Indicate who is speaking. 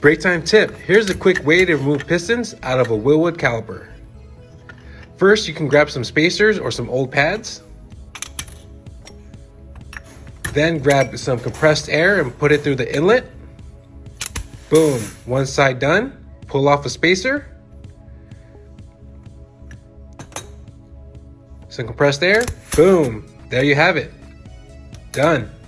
Speaker 1: Break time tip. Here's a quick way to remove pistons out of a Wilwood caliper. First, you can grab some spacers or some old pads. Then grab some compressed air and put it through the inlet. Boom, one side done. Pull off a spacer. Some compressed air. Boom, there you have it. Done.